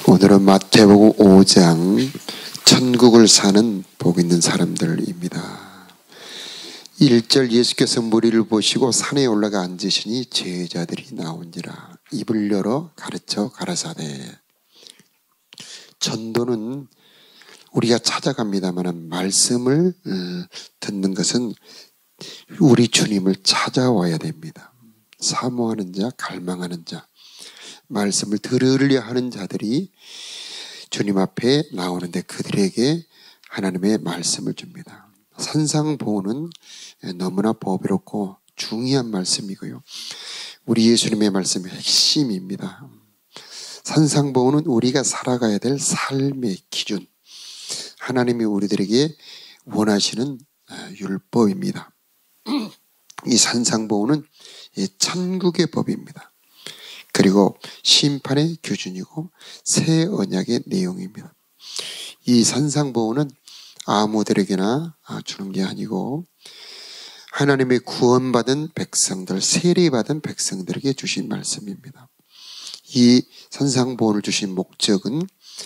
오늘은 마태복음 5장 천국을 사는 복 있는 사람들입니다. 1절 예수께서 무리를 보시고 산에 올라가 앉으시니 제자들이 나온지라 입을 열어 가르쳐 가라사대. 전도는 우리가 찾아갑니다만 말씀을 듣는 것은 우리 주님을 찾아와야 됩니다. 사모하는 자, 갈망하는 자, 말씀을 들으려 하는 자들이 주님 앞에 나오는데 그들에게 하나님의 말씀을 줍니다. 산상보훈은 너무나 보배롭고 중요한 말씀이고요. 우리 예수님의 말씀의 핵심입니다. 산상보훈은 우리가 살아가야 될 삶의 기준, 하나님이 우리들에게 원하시는 율법입니다. 이 산상보훈은 천국의 법입니다. 그리고 심판의 기준이고 새 언약의 내용입니다. 이 산상보훈은 아무들에게나 주는 게 아니고 하나님의 구원받은 백성들, 세례받은 백성들에게 주신 말씀입니다. 이 산상보훈을 주신 목적은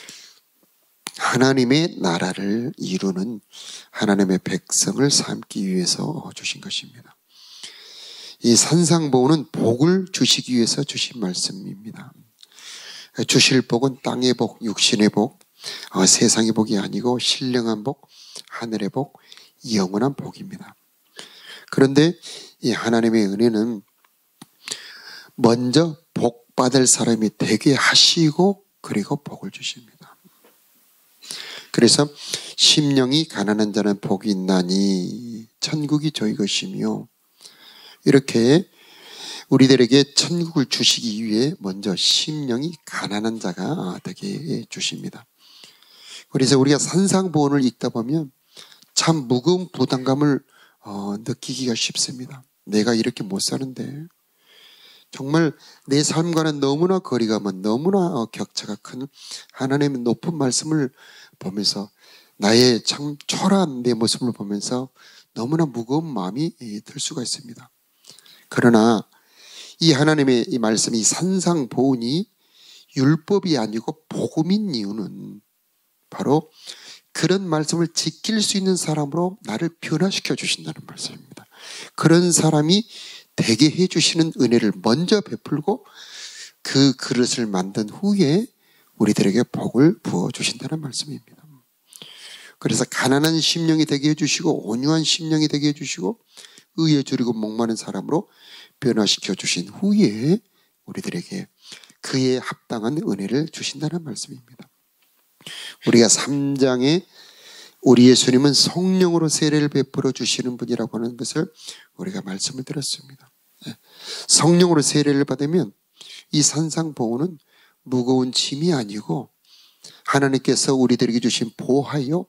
하나님의 나라를 이루는 하나님의 백성을 삼기 위해서 주신 것입니다. 이 산상보훈은 복을 주시기 위해서 주신 말씀입니다. 주실 복은 땅의 복, 육신의 복, 세상의 복이 아니고 신령한 복, 하늘의 복, 영원한 복입니다. 그런데 이 하나님의 은혜는 먼저 복 받을 사람이 되게 하시고 그리고 복을 주십니다. 그래서 심령이 가난한 자는 복이 있나니 천국이 저희 것이며, 이렇게 우리들에게 천국을 주시기 위해 먼저 심령이 가난한 자가 되게 주십니다. 그래서 우리가 산상보훈을 읽다 보면 참 무거운 부담감을 느끼기가 쉽습니다. 내가 이렇게 못 사는데, 정말 내 삶과는 너무나 거리가 먼, 너무나 격차가 큰 하나님의 높은 말씀을 보면서 나의 참 초라한 내 모습을 보면서 너무나 무거운 마음이 들 수가 있습니다. 그러나 이 하나님의 이 말씀, 이 산상보훈이 율법이 아니고 복음인 이유는 바로 그런 말씀을 지킬 수 있는 사람으로 나를 변화시켜 주신다는 말씀입니다. 그런 사람이 되게 해주시는 은혜를 먼저 베풀고 그 그릇을 만든 후에 우리들에게 복을 부어주신다는 말씀입니다. 그래서 가난한 심령이 되게 해주시고 온유한 심령이 되게 해주시고 의에 주리고 목마른 사람으로 변화시켜 주신 후에 우리들에게 그에 합당한 은혜를 주신다는 말씀입니다. 우리가 3장에 우리 예수님은 성령으로 세례를 베풀어 주시는 분이라고 하는 것을 우리가 말씀을 드렸습니다. 성령으로 세례를 받으면 이 산상보훈은 무거운 짐이 아니고 하나님께서 우리들에게 주신 보하여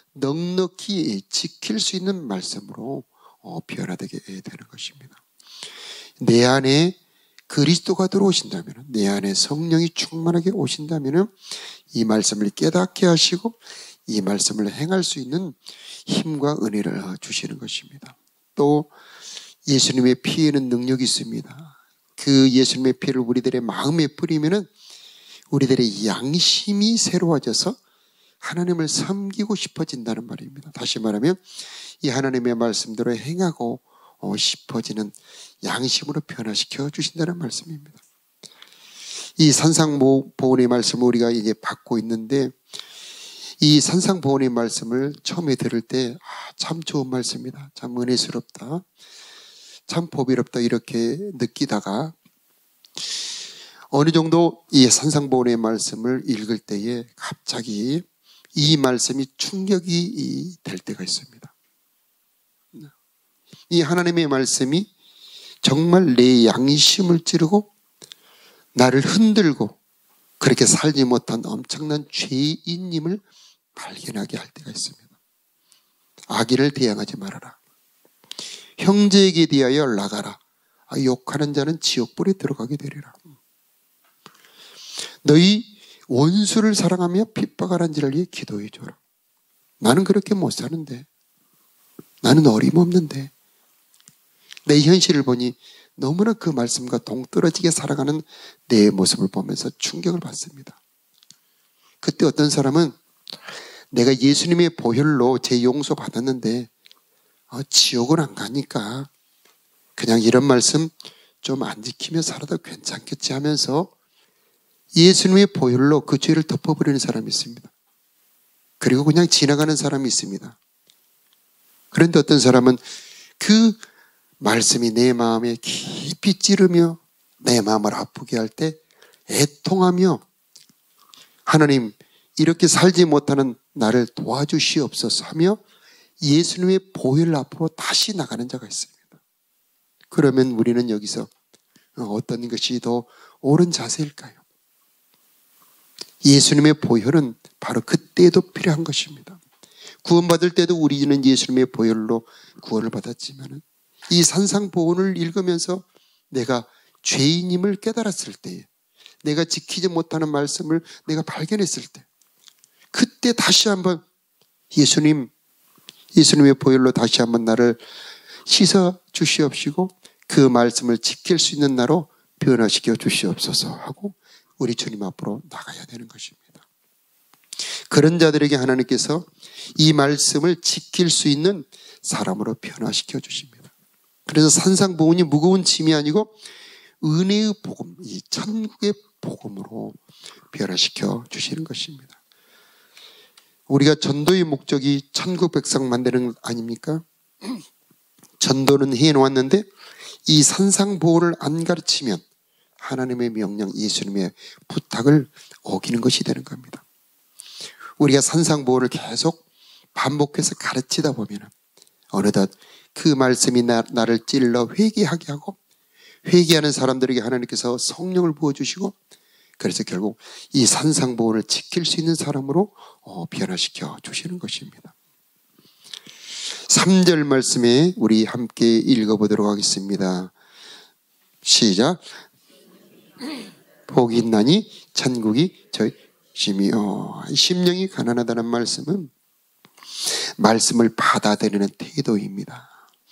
넉넉히 지킬 수 있는 말씀으로 변화되게 되는 것입니다. 내 안에 그리스도가 들어오신다면, 내 안에 성령이 충만하게 오신다면 이 말씀을 깨닫게 하시고 이 말씀을 행할 수 있는 힘과 은혜를 주시는 것입니다. 또 예수님의 피에는 능력이 있습니다. 그 예수님의 피를 우리들의 마음에 뿌리면 우리들의 양심이 새로워져서 하나님을 섬기고 싶어진다는 말입니다. 다시 말하면 이 하나님의 말씀대로 행하고 싶어지는 양심으로 변화시켜 주신다는 말씀입니다. 이 산상보훈의 말씀을 우리가 이제 받고 있는데, 이 산상보훈의 말씀을 처음에 들을 때 참 좋은 말씀이다, 참 은혜스럽다, 참 보배롭다 이렇게 느끼다가 어느 정도 이 산상보훈의 말씀을 읽을 때에 갑자기 이 말씀이 충격이 될 때가 있습니다. 이 하나님의 말씀이 정말 내 양심을 찌르고 나를 흔들고 그렇게 살지 못한 엄청난 죄인임을 발견하게 할 때가 있습니다. 악인을 대항하지 말아라. 형제에게 대하여 연락하라. 욕하는 자는 지옥불에 들어가게 되리라. 너희 원수를 사랑하며 핍박하는 자를 위해 기도해 줘라. 나는 그렇게 못 사는데, 나는 어림없는데, 내 현실을 보니 너무나 그 말씀과 동떨어지게 살아가는 내 모습을 보면서 충격을 받습니다. 그때 어떤 사람은 내가 예수님의 보혈로 제 용서 받았는데 지옥은 안 가니까 그냥 이런 말씀 좀 안 지키며 살아도 괜찮겠지 하면서 예수님의 보혈로 그 죄를 덮어버리는 사람이 있습니다. 그리고 그냥 지나가는 사람이 있습니다. 그런데 어떤 사람은 그 말씀이 내 마음에 깊이 찌르며 내 마음을 아프게 할 때 애통하며 하나님 이렇게 살지 못하는 나를 도와주시옵소서 하며 예수님의 보혈 앞으로 다시 나가는 자가 있습니다. 그러면 우리는 여기서 어떤 것이 더 옳은 자세일까요? 예수님의 보혈은 바로 그때도 필요한 것입니다. 구원받을 때도 우리는 예수님의 보혈로 구원을 받았지만 이 산상보훈을 읽으면서 내가 죄인임을 깨달았을 때에 내가 지키지 못하는 말씀을 내가 발견했을 때 그때 다시 한번 예수님의 보혈로 다시 한번 나를 씻어 주시옵시고 그 말씀을 지킬 수 있는 나로 변화시켜 주시옵소서 하고 우리 주님 앞으로 나가야 되는 것입니다. 그런 자들에게 하나님께서 이 말씀을 지킬 수 있는 사람으로 변화시켜 주십니다. 그래서 산상보훈이 무거운 짐이 아니고 은혜의 복음, 이 천국의 복음으로 변화시켜 주시는 것입니다. 우리가 전도의 목적이 천국 백성 만드는 것 아닙니까? 전도는 해놓았는데 이 산상보훈을 안 가르치면 하나님의 명령, 예수님의 부탁을 어기는 것이 되는 겁니다. 우리가 산상보훈을 계속 반복해서 가르치다 보면 어느덧 그 말씀이 나를 찔러 회개하게 하고 회개하는 사람들에게 하나님께서 성령을 부어주시고 그래서 결국 이 산상보훈을 지킬 수 있는 사람으로 변화시켜 주시는 것입니다. 3절 말씀에 우리 함께 읽어보도록 하겠습니다. 시작. 복이 있나니 천국이 저희 심령이 가난하다는 말씀은 말씀을 받아들이는 태도입니다.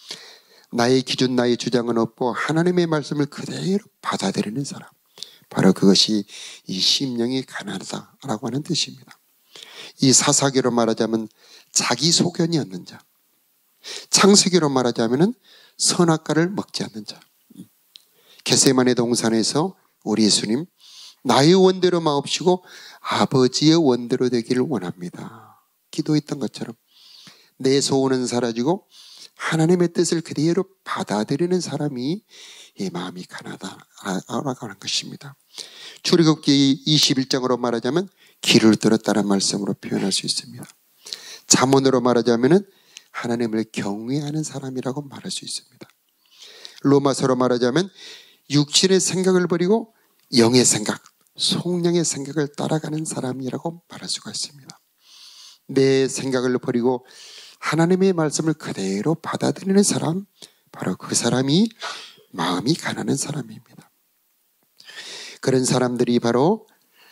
나의 기준, 나의 주장은 없고 하나님의 말씀을 그대로 받아들이는 사람, 바로 그것이 이 심령이 가난하다라고 하는 뜻입니다. 이 사사기로 말하자면 자기 소견이 없는 자, 창세기로 말하자면 선악과를 먹지 않는 자. 겟세마네 동산에서 우리 예수님 나의 원대로 마옵시고 아버지의 원대로 되기를 원합니다. 기도했던 것처럼 내 소원은 사라지고 하나님의 뜻을 그대로 받아들이는 사람이 이 마음이 가난하다라고 하는 것입니다. 출애굽기 21장으로 말하자면 길을 들었다는 말씀으로 표현할 수 있습니다. 잠언으로 말하자면 하나님을 경외하는 사람이라고 말할 수 있습니다. 로마서로 말하자면 육신의 생각을 버리고 영의 생각, 성령의 생각을 따라가는 사람이라고 말할 수가 있습니다. 내 생각을 버리고 하나님의 말씀을 그대로 받아들이는 사람, 바로 그 사람이 마음이 가난한 사람입니다. 그런 사람들이 바로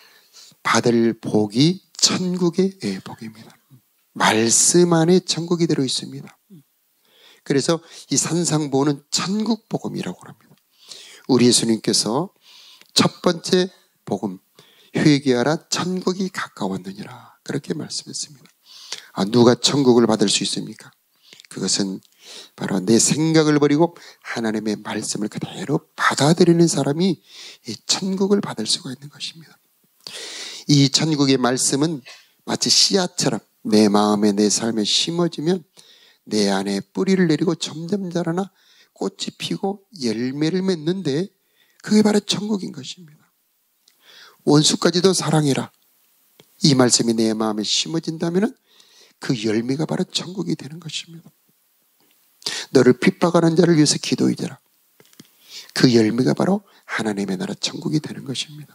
받을 복이 천국의 복입니다. 말씀 안에 천국이 들어 있습니다. 그래서 이 산상보훈은 천국 복음이라고 합니다. 우리 예수님께서 첫 번째 복음, 회개하라 천국이 가까웠느니라 그렇게 말씀했습니다. 누가 천국을 받을 수 있습니까? 그것은 바로 내 생각을 버리고 하나님의 말씀을 그대로 받아들이는 사람이 이 천국을 받을 수가 있는 것입니다. 이 천국의 말씀은 마치 씨앗처럼 내 마음에 내 삶에 심어지면 내 안에 뿌리를 내리고 점점 자라나 꽃이 피고 열매를 맺는데 그게 바로 천국인 것입니다. 원수까지도 사랑해라. 이 말씀이 내 마음에 심어진다면 그 열매가 바로 천국이 되는 것입니다. 너를 핍박하는 자를 위해서 기도해라. 그 열매가 바로 하나님의 나라 천국이 되는 것입니다.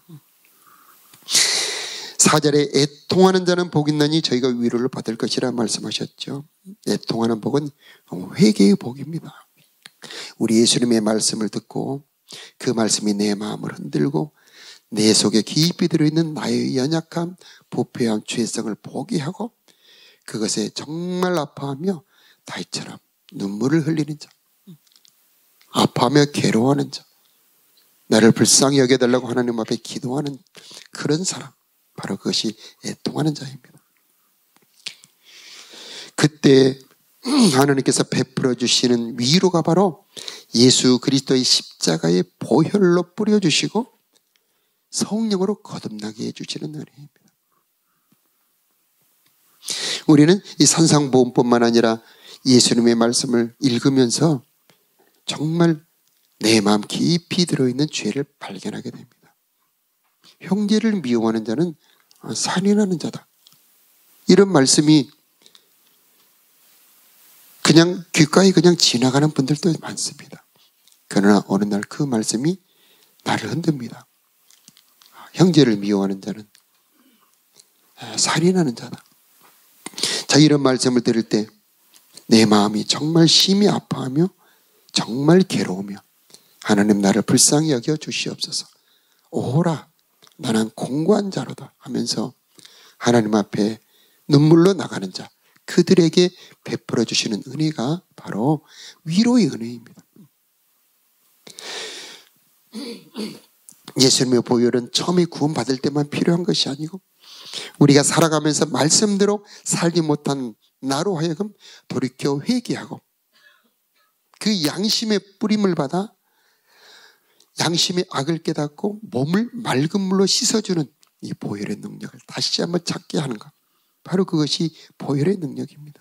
4절에 애통하는 자는 복이 있나니 저희가 위로를 받을 것이라 말씀하셨죠. 애통하는 복은 회개의 복입니다. 우리 예수님의 말씀을 듣고 그 말씀이 내 마음을 흔들고 내 속에 깊이 들어있는 나의 연약함, 부패함, 죄성을 포기하고 그것에 정말 아파하며 다윗처럼 눈물을 흘리는 자, 아파하며 괴로워하는 자, 나를 불쌍히 여겨달라고 하나님 앞에 기도하는 그런 사람, 바로 그것이 애통하는 자입니다. 그때 하나님께서 베풀어 주시는 위로가 바로 예수 그리스도의 십자가의 보혈로 뿌려주시고 성령으로 거듭나게 해주시는 은혜입니다. 우리는 이 산상보험뿐만 아니라 예수님의 말씀을 읽으면서 정말 내 마음 깊이 들어있는 죄를 발견하게 됩니다. 형제를 미워하는 자는 살인하는 자다. 이런 말씀이 그냥 귓가에 그냥 지나가는 분들도 많습니다. 그러나 어느 날 그 말씀이 나를 흔듭니다. 형제를 미워하는 자는 살인하는 자다. 자, 이런 말씀을 들을 때 내 마음이 정말 심히 아파하며 정말 괴로우며 하나님 나를 불쌍히 여겨 주시옵소서. 오호라 나는 공고한 자로다 하면서 하나님 앞에 눈물로 나가는 자, 그들에게 베풀어 주시는 은혜가 바로 위로의 은혜입니다. 예수님의 보혈은 처음에 구원받을 때만 필요한 것이 아니고 우리가 살아가면서 말씀대로 살지 못한 나로 하여금 돌이켜 회개하고 그 양심의 뿌림을 받아 양심의 악을 깨닫고 몸을 맑은 물로 씻어주는 이 보혈의 능력을 다시 한번 찾게 하는 것, 바로 그것이 보혈의 능력입니다.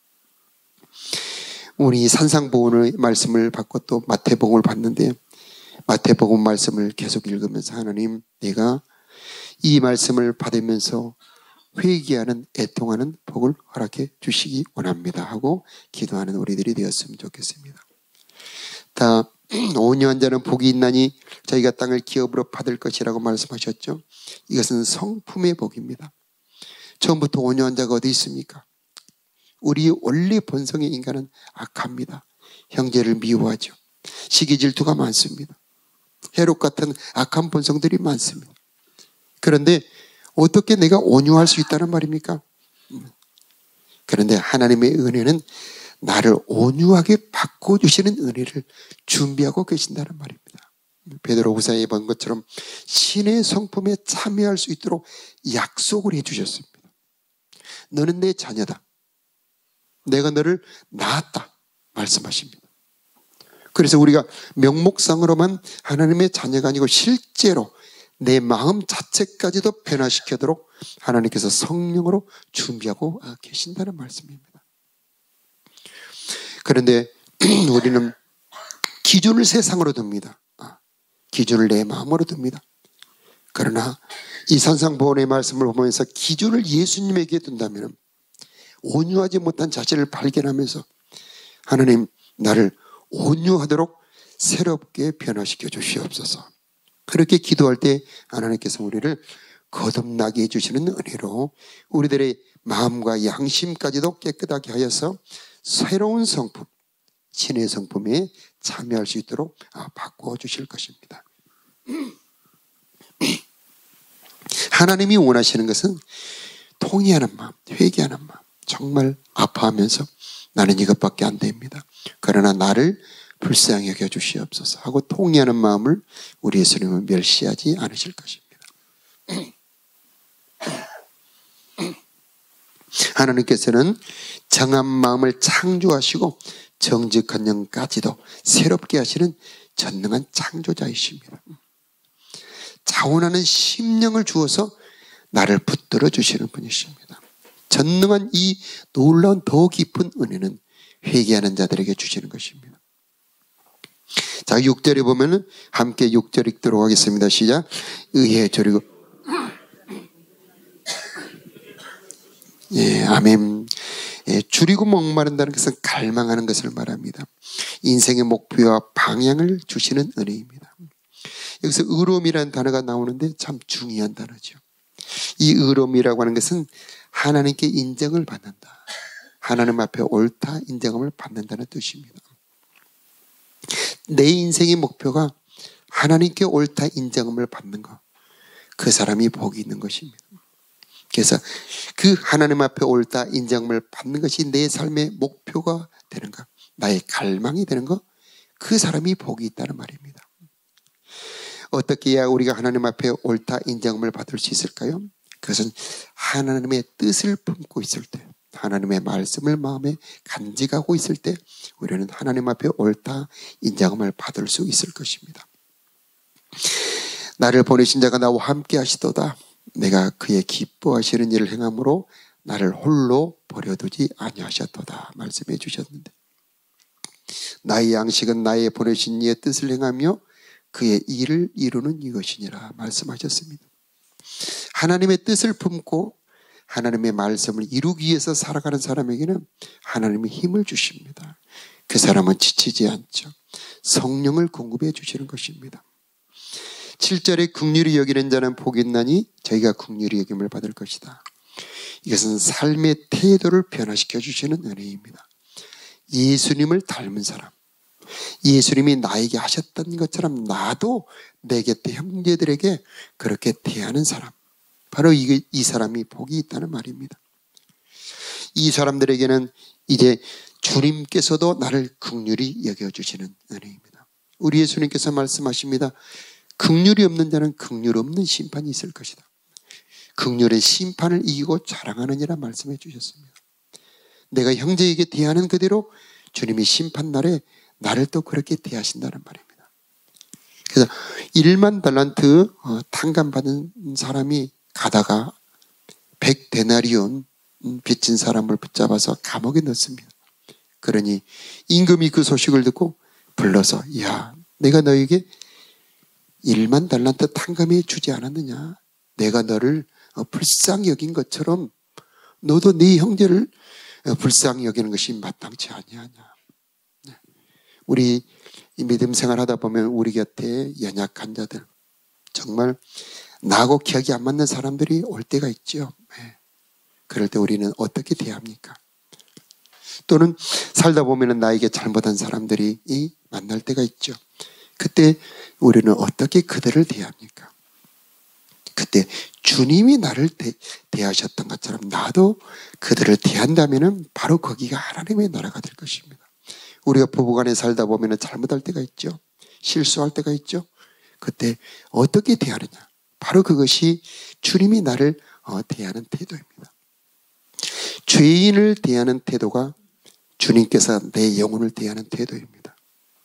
우리 산상보훈의 말씀을 받고 또 마태복음을 봤는데 마태복음 말씀을 계속 읽으면서 하나님, 내가 이 말씀을 받으면서 회개하는 애통하는 복을 허락해 주시기 원합니다 하고 기도하는 우리들이 되었으면 좋겠습니다. 다 온유한 자는 복이 있나니 저희가 땅을 기업으로 받을 것이라고 말씀하셨죠. 이것은 성품의 복입니다. 처음부터 온유한 자가 어디 있습니까? 우리 원래 본성의 인간은 악합니다. 형제를 미워하죠. 시기 질투가 많습니다. 해롭 같은 악한 본성들이 많습니다. 그런데 어떻게 내가 온유할 수 있다는 말입니까? 그런데 하나님의 은혜는 나를 온유하게 바꿔주시는 은혜를 준비하고 계신다는 말입니다. 베드로후서에 본 것처럼 신의 성품에 참여할 수 있도록 약속을 해주셨습니다. 너는 내 자녀다. 내가 너를 낳았다 말씀하십니다. 그래서 우리가 명목상으로만 하나님의 자녀가 아니고 실제로 내 마음 자체까지도 변화시키도록 하나님께서 성령으로 준비하고 계신다는 말씀입니다. 그런데 우리는 기준을 세상으로 둡니다. 기준을 내 마음으로 둡니다. 그러나 이 산상보훈의 말씀을 보면서 기준을 예수님에게 둔다면 온유하지 못한 자신을 발견하면서 하나님, 나를 온유하도록 새롭게 변화시켜 주시옵소서. 그렇게 기도할 때 하나님께서 우리를 거듭나게 해주시는 은혜로 우리들의 마음과 양심까지도 깨끗하게 하여서 새로운 성품, 신의 성품에 참여할 수 있도록 바꿔 주실 것입니다. 하나님이 원하시는 것은 통회하는 마음, 회개하는 마음, 정말 아파하면서 나는 이것밖에 안 됩니다. 그러나 나를 불쌍히 여겨 주시옵소서 하고 통회하는 마음을 우리 예수님은 멸시하지 않으실 것입니다. 하나님께서는 정한 마음을 창조하시고 정직한 영까지도 새롭게 하시는 전능한 창조자이십니다. 자원하는 심령을 주어서 나를 붙들어 주시는 분이십니다. 전능한 이 놀라운 더 깊은 은혜는 회개하는 자들에게 주시는 것입니다. 자, 6절에 보면은 함께 6절 읽도록 하겠습니다. 시작. 의에 저리고 아멘. 줄이고 목마른다는 것은 갈망하는 것을 말합니다. 인생의 목표와 방향을 주시는 은혜입니다. 여기서 의로움이라는 단어가 나오는데 참 중요한 단어죠. 이 의로움이라고 하는 것은 하나님께 인정을 받는다. 하나님 앞에 옳다 인정함을 받는다는 뜻입니다. 내 인생의 목표가 하나님께 옳다 인정함을 받는 것, 그 사람이 복이 있는 것입니다. 그래서 그 하나님 앞에 옳다 인정함을 받는 것이 내 삶의 목표가 되는 것, 나의 갈망이 되는 것, 그 사람이 복이 있다는 말입니다. 어떻게 해야 우리가 하나님 앞에 옳다 인정함을 받을 수 있을까요? 그것은 하나님의 뜻을 품고 있을 때, 하나님의 말씀을 마음에 간직하고 있을 때 우리는 하나님 앞에 옳다 인정함을 받을 수 있을 것입니다. 나를 보내신 자가 나와 함께 하시도다. 내가 그의 기뻐하시는 일을 행함으로 나를 홀로 버려두지 아니하셨도다 말씀해 주셨는데, 나의 양식은 나의 보내신 이의 뜻을 행하며 그의 일을 이루는 이것이니라 말씀하셨습니다. 하나님의 뜻을 품고 하나님의 말씀을 이루기 위해서 살아가는 사람에게는 하나님이 힘을 주십니다. 그 사람은 지치지 않죠. 성령을 공급해 주시는 것입니다. 7절에 긍휼히 여기는 자는 복이 있나니 저희가 긍휼히 여김을 받을 것이다. 이것은 삶의 태도를 변화시켜 주시는 은혜입니다. 예수님을 닮은 사람, 예수님이 나에게 하셨던 것처럼 나도 내 곁에 형제들에게 그렇게 대하는 사람, 바로 이 사람이 복이 있다는 말입니다. 이 사람들에게는 이제 주님께서도 나를 긍휼히 여겨주시는 은혜입니다. 우리 예수님께서 말씀하십니다. 긍휼이 없는 자는 긍휼 없는 심판이 있을 것이다. 긍휼의 심판을 이기고 자랑하느니라 말씀해 주셨습니다. 내가 형제에게 대하는 그대로 주님이 심판날에 나를 또 그렇게 대하신다는 말입니다. 그래서 1만 달란트 탕감받은 사람이 가다가 100데나리온 빚진 사람을 붙잡아서 감옥에 넣습니다. 그러니 임금이 그 소식을 듣고 불러서, 야, 내가 너에게 1만 달란트 탕감해 주지 않았느냐? 내가 너를 불쌍히 여긴 것처럼 너도 네 형제를 불쌍히 여기는 것이 마땅치 아니하냐? 우리 믿음 생활하다 보면 우리 곁에 연약한 자들, 정말 나하고 기억이 안 맞는 사람들이 올 때가 있죠. 그럴 때 우리는 어떻게 대합니까? 또는 살다 보면 나에게 잘못한 사람들이 만날 때가 있죠. 그때 우리는 어떻게 그들을 대합니까? 그때 주님이 나를 대하셨던 것처럼 나도 그들을 대한다면 바로 거기가 하나님의 나라가 될 것입니다. 우리가 부부간에 살다 보면 잘못할 때가 있죠. 실수할 때가 있죠. 그때 어떻게 대하느냐? 바로 그것이 주님이 나를 대하는 태도입니다. 죄인을 대하는 태도가 주님께서 내 영혼을 대하는 태도입니다.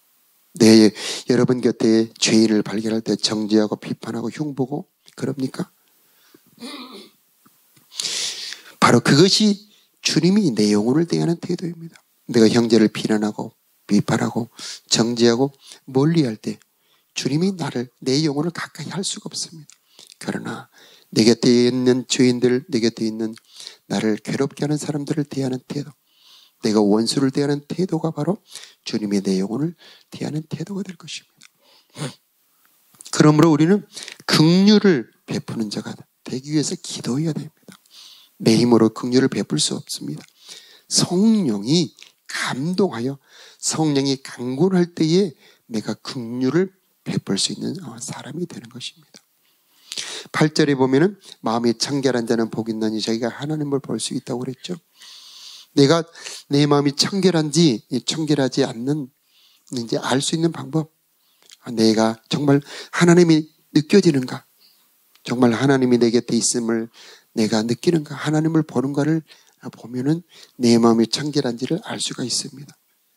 여러분 곁에 죄인을 발견할 때 정죄하고 비판하고 흉보고 그럽니까? 바로 그것이 주님이 내 영혼을 대하는 태도입니다. 내가 형제를 비난하고 비판하고 정죄하고 멀리할 때 주님이 내 영혼을 가까이 할 수가 없습니다. 그러나 내 곁에 있는 죄인들, 내 곁에 있는 나를 괴롭게 하는 사람들을 대하는 태도, 내가 원수를 대하는 태도가 바로 주님의 내 영혼을 대하는 태도가 될 것입니다. 그러므로 우리는 긍휼을 베푸는 자가 되기 위해서 기도해야 됩니다. 내 힘으로 긍휼을 베풀 수 없습니다. 성령이 감동하여 성령이 강권할 때에 내가 긍휼을 베풀 수 있는 사람이 되는 것입니다. 8절에 보면은 마음이 청결한 자는 복이 있나니 저희가 하나님을 볼 수 있다고 그랬죠. 내가 내 마음이 청결한지 청결하지 않는 이제 알 수 있는 방법, 내가 정말 하나님이 느껴지는가, 정말 하나님이 내 곁에 있음을 내가 느끼는가, 하나님을 보는가를 보면은 내 마음이 청결한지를 알 수가 있습니다.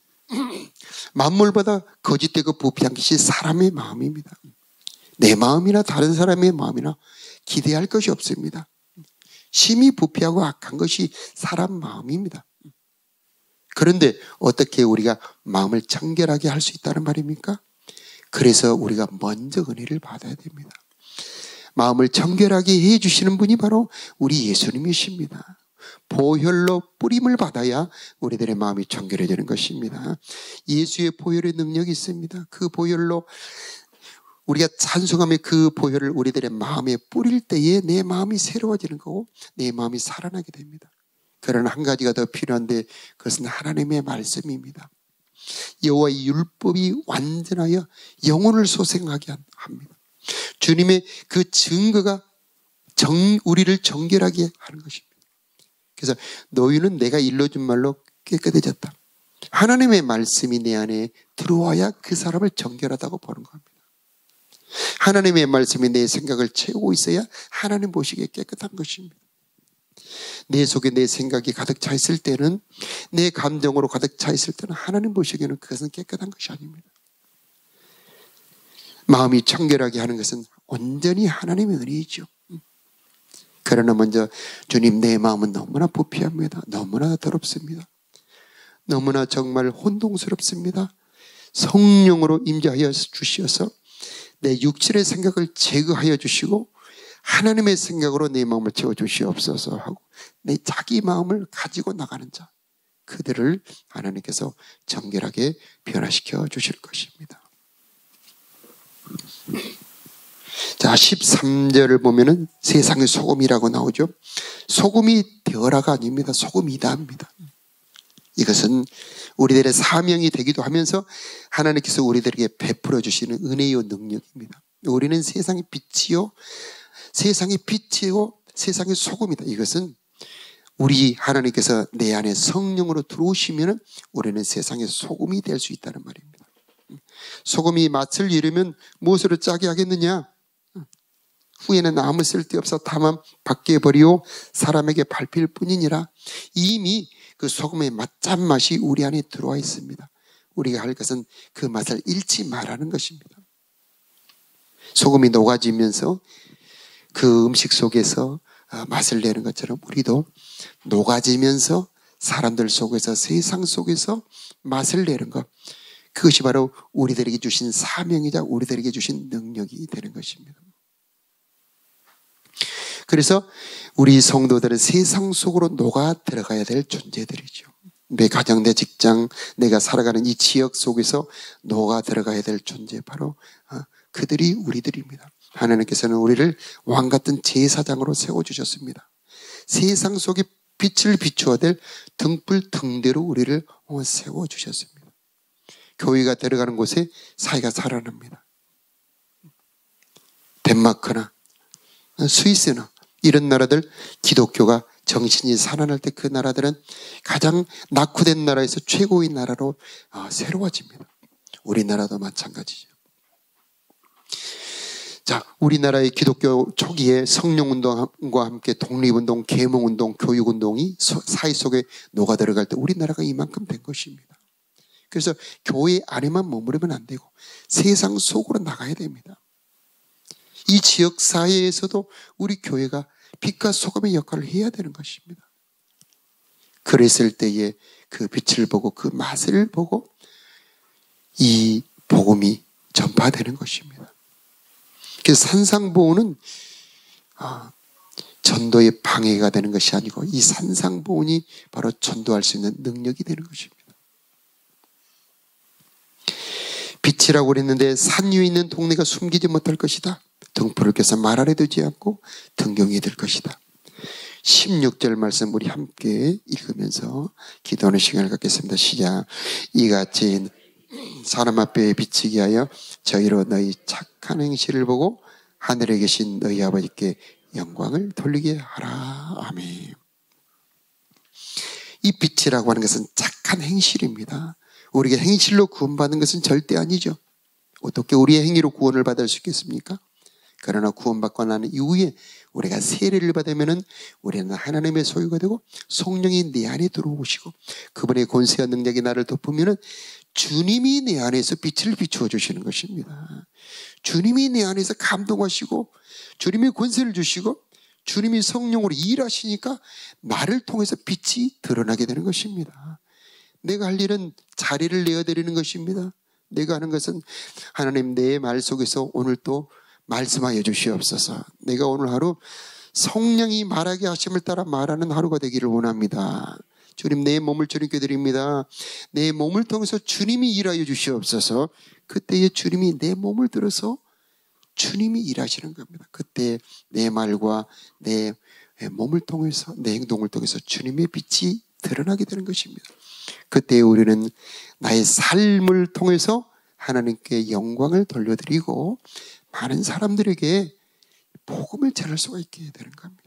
만물보다 거짓되고 부패한 것이 사람의 마음입니다. 내 마음이나 다른 사람의 마음이나 기대할 것이 없습니다. 심히 부패하고 악한 것이 사람 마음입니다. 그런데 어떻게 우리가 마음을 청결하게 할 수 있다는 말입니까? 그래서 우리가 먼저 은혜를 받아야 됩니다. 마음을 청결하게 해주시는 분이 바로 우리 예수님이십니다. 보혈로 뿌림을 받아야 우리들의 마음이 청결해지는 것입니다. 예수의 보혈의 능력이 있습니다. 그 보혈로 우리가 찬송하며 그 보혈을 우리들의 마음에 뿌릴 때에 내 마음이 새로워지는 거고 내 마음이 살아나게 됩니다. 그러나 한 가지가 더 필요한데 그것은 하나님의 말씀입니다. 여호와의 율법이 완전하여 영혼을 소생하게 합니다. 주님의 그 증거가 우리를 정결하게 하는 것입니다. 그래서 너희는 내가 일러준 말로 깨끗해졌다. 하나님의 말씀이 내 안에 들어와야 그 사람을 정결하다고 보는 겁니다. 하나님의 말씀이 내 생각을 채우고 있어야 하나님 보시기에 깨끗한 것입니다. 내 속에 내 생각이 가득 차 있을 때는, 내 감정으로 가득 차 있을 때는 하나님 보시기에는 그것은 깨끗한 것이 아닙니다. 마음이 청결하게 하는 것은 온전히 하나님의 은혜이죠. 그러나 먼저 주님, 내 마음은 너무나 부패합니다. 너무나 더럽습니다. 너무나 정말 혼동스럽습니다. 성령으로 임재하여 주시어서 내 육신의 생각을 제거하여 주시고 하나님의 생각으로 내 마음을 채워주시옵소서 하고 내 자기 마음을 가지고 나가는 자, 그들을 하나님께서 정결하게 변화시켜 주실 것입니다. 자, 13절을 보면은 세상의 소금이라고 나오죠. 소금이 되어라가 아닙니다. 소금이다입니다. 이것은 우리들의 사명이 되기도 하면서 하나님께서 우리들에게 베풀어 주시는 은혜요 능력입니다. 우리는 세상의 빛이요, 세상의 빛이요, 세상의 소금이다. 이것은 우리 하나님께서 내 안에 성령으로 들어오시면 우리는 세상의 소금이 될 수 있다는 말입니다. 소금이 맛을 잃으면 무엇으로 짜게 하겠느냐? 후에는 아무 쓸데없어 다만 밖에 버리오 사람에게 밟힐 뿐이니라. 이미 그 소금의 짠맛이 우리 안에 들어와 있습니다. 우리가 할 것은 그 맛을 잃지 말라는 것입니다. 소금이 녹아지면서 그 음식 속에서 맛을 내는 것처럼 우리도 녹아지면서 사람들 속에서, 세상 속에서 맛을 내는 것, 그것이 바로 우리들에게 주신 사명이자 우리들에게 주신 능력이 되는 것입니다. 그래서 우리 성도들은 세상 속으로 녹아 들어가야 될 존재들이죠. 내 가정, 내 직장, 내가 살아가는 이 지역 속에서 녹아 들어가야 될 존재, 바로 그들이 우리들입니다. 하나님께서는 우리를 왕같은 제사장으로 세워주셨습니다. 세상 속에 빛을 비추어야 될 등불 등대로 우리를 세워주셨습니다. 교회가 들어가는 곳에 사회가 살아납니다. 덴마크나 스위스나 이런 나라들, 기독교가 정신이 살아날 때 그 나라들은 가장 낙후된 나라에서 최고의 나라로 새로워집니다. 우리나라도 마찬가지죠. 자, 우리나라의 기독교 초기에 성령운동과 함께 독립운동, 계몽운동, 교육운동이 사회 속에 녹아 들어갈 때 우리나라가 이만큼 된 것입니다. 그래서 교회 안에만 머무르면 안 되고 세상 속으로 나가야 됩니다. 이 지역 사회에서도 우리 교회가 빛과 소금의 역할을 해야 되는 것입니다. 그랬을 때에 그 빛을 보고 그 맛을 보고 이 복음이 전파되는 것입니다. 그래서 산상보훈은 전도의 방해가 되는 것이 아니고 이 산상보훈이 바로 전도할 수 있는 능력이 되는 것입니다. 빛이라고 그랬는데 산 위에 있는 동네가 숨기지 못할 것이다. 등불을 켜서 말 아래 두지 않고 등경에 들 것이다. 16절 말씀 우리 함께 읽으면서 기도하는 시간을 갖겠습니다. 시작. 이같이 사람 앞에 비치게 하여 저희로 너희 착한 행실을 보고 하늘에 계신 너희 아버지께 영광을 돌리게 하라. 아멘. 이 빛이라고 하는 것은 착한 행실입니다. 우리가 행실로 구원받는 것은 절대 아니죠. 어떻게 우리의 행위로 구원을 받을 수 있겠습니까? 그러나 구원받고 난 이후에 우리가 세례를 받으면은 우리는 하나님의 소유가 되고 성령이 내 안에 들어오시고 그분의 권세와 능력이 나를 덮으면은 주님이 내 안에서 빛을 비추어 주시는 것입니다. 주님이 내 안에서 감동하시고 주님의 권세를 주시고 주님이 성령으로 일하시니까 나를 통해서 빛이 드러나게 되는 것입니다. 내가 할 일은 자리를 내어드리는 것입니다. 내가 하는 것은 하나님 내 말 속에서 오늘 또 말씀하여 주시옵소서. 내가 오늘 하루 성령이 말하게 하심을 따라 말하는 하루가 되기를 원합니다. 주님, 내 몸을 주님께 드립니다. 내 몸을 통해서 주님이 일하여 주시옵소서. 그때에 주님이 내 몸을 들어서 주님이 일하시는 겁니다. 그때 내 말과 내 몸을 통해서, 내 행동을 통해서 주님의 빛이 드러나게 되는 것입니다. 그때 우리는 나의 삶을 통해서 하나님께 영광을 돌려드리고 많은 사람들에게 복음을 전할 수가 있게 되는 겁니다.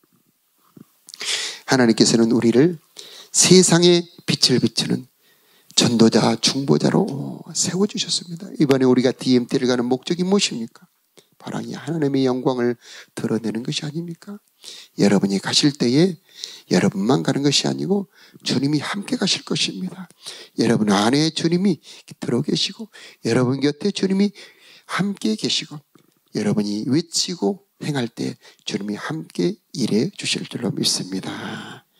하나님께서는 우리를 세상에 빛을 비추는 전도자, 중보자로 세워주셨습니다. 이번에 우리가 DMT를 가는 목적이 무엇입니까? 바로 이 하나님의 영광을 드러내는 것이 아닙니까? 여러분이 가실 때에 여러분만 가는 것이 아니고 주님이 함께 가실 것입니다. 여러분 안에 주님이 들어 계시고 여러분 곁에 주님이 함께 계시고 여러분이 외치고 행할 때 주님이 함께 일해 주실 줄로 믿습니다.